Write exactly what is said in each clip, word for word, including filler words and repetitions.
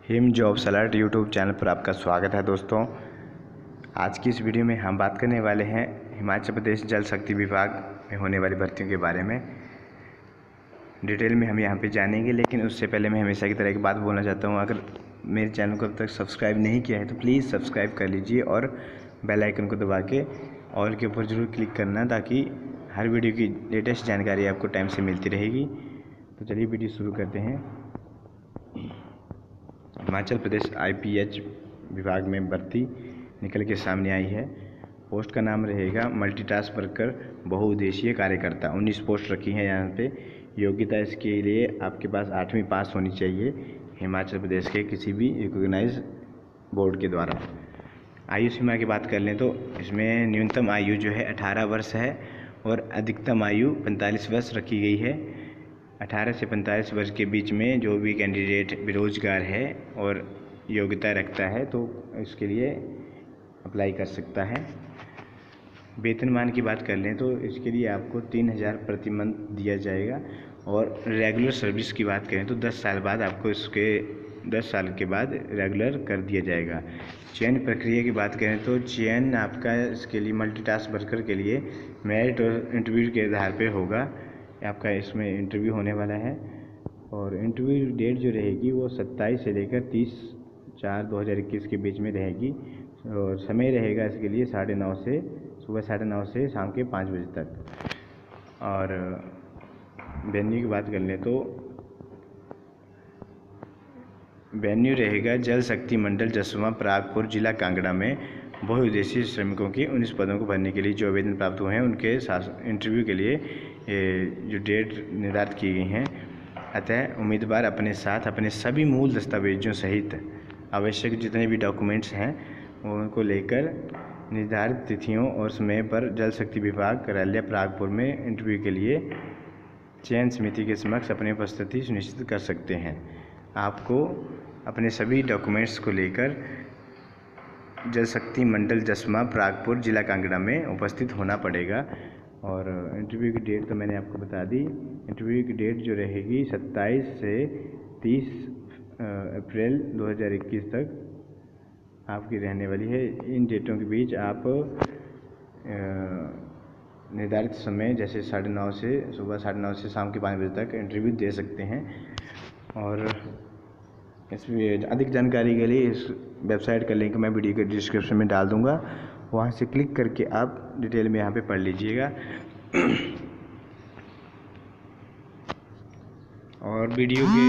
Him jobs alert YouTube channel पर आपका स्वागत है दोस्तों। आज की इस वीडियो में हम बात करने वाले हैं हिमाचल प्रदेश जल शक्ति विभाग में होने वाली भर्तियों के बारे में। डिटेल में हम यहाँ पे जानेंगे, लेकिन उससे पहले मैं हमेशा की तरह एक बात बोलना चाहता हूँ। अगर मेरे चैनल को अब तक सब्सक्राइब नहीं किया है तो प्लीज़ सब्सक्राइब कर लीजिए और बेल आइकन को दबा के ऑल के ऊपर ज़रूर क्लिक करना, ताकि हर वीडियो की लेटेस्ट जानकारी आपको टाइम से मिलती रहेगी। तो चलिए वीडियो शुरू करते हैं। हिमाचल प्रदेश आईपीएच विभाग में भर्ती निकल के सामने आई है। पोस्ट का नाम रहेगा मल्टीटास्क वर्कर बहुउद्देशीय कार्यकर्ता। उन्नीस पोस्ट रखी हैं यहाँ पे। योग्यता इसके लिए आपके पास आठवीं पास होनी चाहिए हिमाचल प्रदेश के किसी भी रिकॉग्नाइज बोर्ड के द्वारा। आयु सीमा की बात कर लें तो इसमें न्यूनतम आयु जो है अठारह वर्ष है और अधिकतम आयु पैंतालीस वर्ष रखी गई है। अठारह से पैंतालीस वर्ष के बीच में जो भी कैंडिडेट बेरोजगार है और योग्यता रखता है तो इसके लिए अप्लाई कर सकता है। वेतनमान की बात कर लें तो इसके लिए आपको तीन हज़ार प्रति मंथ दिया जाएगा। और रेगुलर सर्विस की बात करें तो दस साल बाद आपको इसके दस साल के बाद रेगुलर कर दिया जाएगा। चयन प्रक्रिया की बात करें तो चयन आपका इसके लिए मल्टीटास्क वर्कर के लिए मेरिट और इंटरव्यू के आधार पर होगा। आपका इसमें इंटरव्यू होने वाला है और इंटरव्यू डेट जो रहेगी वो सत्ताईस से लेकर तीस चार दो हज़ार इक्कीस के बीच में रहेगी। और समय रहेगा इसके लिए साढ़े नौ से सुबह साढ़े नौ से शाम के पाँच बजे तक। और वेन्यू की बात कर लें तो वेन्यू रहेगा जल शक्ति मंडल जसवां परागपुर जिला कांगड़ा में। बहुउद्देशीय श्रमिकों की उन्नीस पदों को भरने के लिए जो आवेदन प्राप्त हुए हैं उनके साथ इंटरव्यू के लिए जो डेट निर्धारित की गई हैं। अतः उम्मीदवार अपने साथ अपने सभी मूल दस्तावेजों सहित आवश्यक जितने भी डॉक्यूमेंट्स हैं उनको लेकर निर्धारित तिथियों और समय पर जल शक्ति विभाग कार्यालय परागपुर में इंटरव्यू के लिए चयन समिति के समक्ष अपनी उपस्थिति सुनिश्चित कर सकते हैं। आपको अपने सभी डॉक्यूमेंट्स को लेकर जल शक्ति मंडल जसवां परागपुर जिला कांगड़ा में उपस्थित होना पड़ेगा। और इंटरव्यू की डेट तो मैंने आपको बता दी। इंटरव्यू की डेट जो रहेगी सत्ताईस से तीस अप्रैल दो हज़ार इक्कीस तक आपकी रहने वाली है। इन डेटों के बीच आप निर्धारित समय जैसे साढ़े नौ से सुबह साढ़े नौ से शाम के पाँच बजे तक इंटरव्यू दे सकते हैं। और इसमें अधिक जानकारी के लिए इस वेबसाइट का लिंक मैं वीडियो के डिस्क्रिप्शन में डाल दूंगा, वहाँ से क्लिक करके आप डिटेल में यहाँ पे पढ़ लीजिएगा। और वीडियो के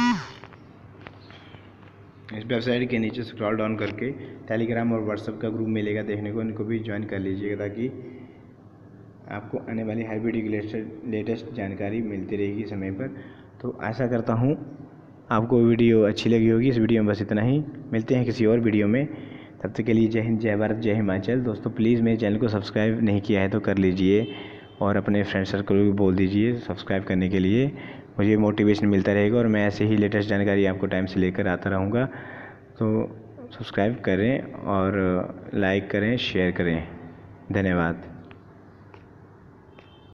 इस वेबसाइट के नीचे स्क्रॉल डाउन करके टेलीग्राम और व्हाट्सएप का ग्रुप मिलेगा देखने को, इनको भी ज्वाइन कर लीजिएगा ताकि आपको आने वाली हर वीडियो की लेटेस्ट जानकारी मिलती रहेगी समय पर। तो आशा करता हूँ आपको वीडियो अच्छी लगी होगी। इस वीडियो में बस इतना ही, मिलते हैं किसी और वीडियो में। तब तक के लिए जय हिंद, जय भारत, जय हिमाचल। दोस्तों प्लीज़ मेरे चैनल को सब्सक्राइब नहीं किया है तो कर लीजिए और अपने फ्रेंड सर्कल को भी बोल दीजिए सब्सक्राइब करने के लिए। मुझे मोटिवेशन मिलता रहेगा और मैं ऐसे ही लेटेस्ट जानकारी आपको टाइम से लेकर आता रहूँगा। तो सब्सक्राइब करें और लाइक करें, शेयर करें। धन्यवाद।